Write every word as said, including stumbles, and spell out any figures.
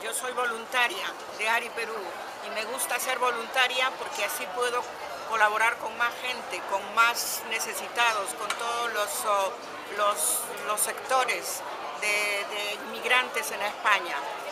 Yo soy voluntaria de ARI Perú y me gusta ser voluntaria porque así puedo colaborar con más gente, con más necesitados, con todos los, oh, los, los sectores de, de inmigrantes en España.